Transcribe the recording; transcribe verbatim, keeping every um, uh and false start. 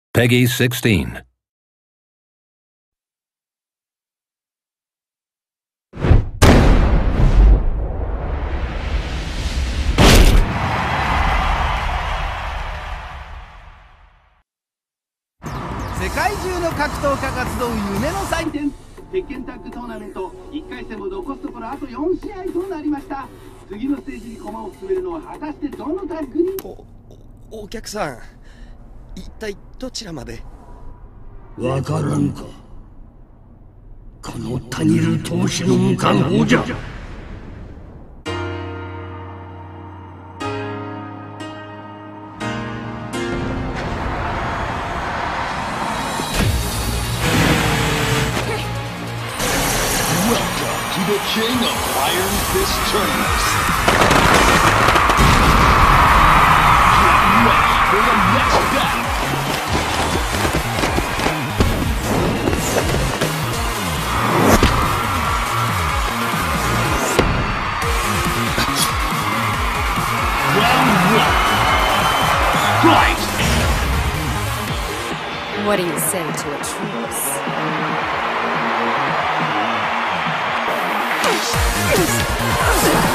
Peggy sixteen. 世界中の格闘家が集う夢の祭典鉄拳タッグトーナメントいっかい戦も残すところあとよん試合となりました。次のステージに駒を進めるのは果たしてどのタッグに。 お, お客さん、一体どちらまで。 わからんか。このたぎる闘志の無冠法じゃ。 The King of Iron Fist Tournaments. Get ready for the next battle. Round one. Fight! What do you say to a truce? Yes!